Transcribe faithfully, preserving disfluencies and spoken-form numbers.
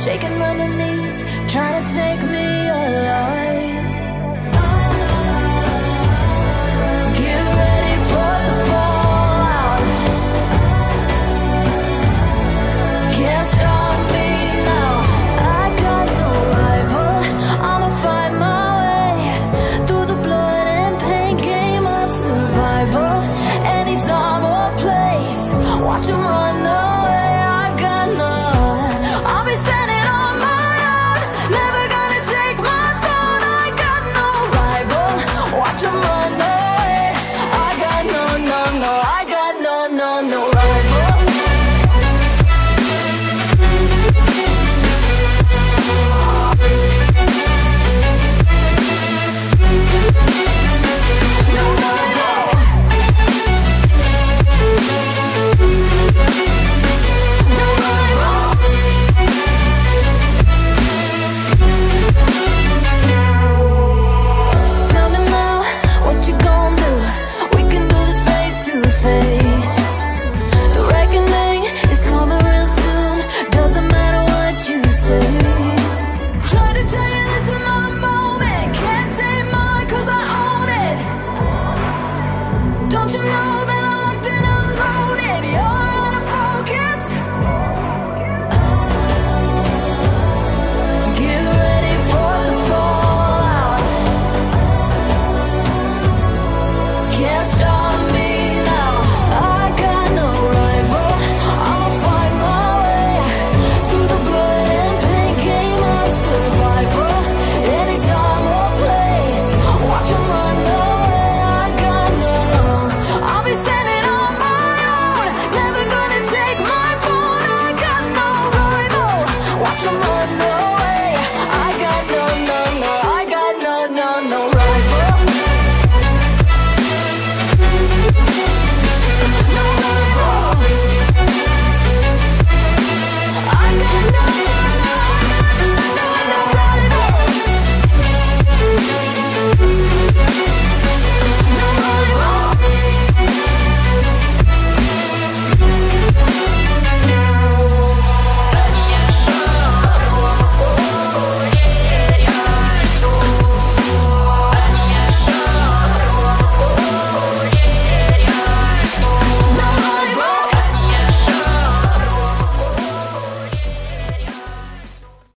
shaking underneath, trying to take me alive. Get ready for the fallout. Can't stop me now. I got no rival. I'ma find my way through the blood and pain game of survival. Any time or place, watch 'em run.